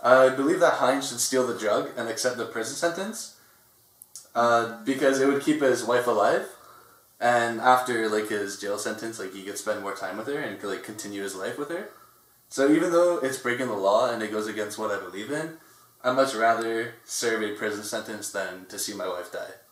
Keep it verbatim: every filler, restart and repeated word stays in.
I believe that Heinz should steal the drug and accept the prison sentence, uh, because it would keep his wife alive, and after like his jail sentence, like he could spend more time with her and could like continue his life with her. So even though it's breaking the law and it goes against what I believe in, I'd much rather serve a prison sentence than to see my wife die.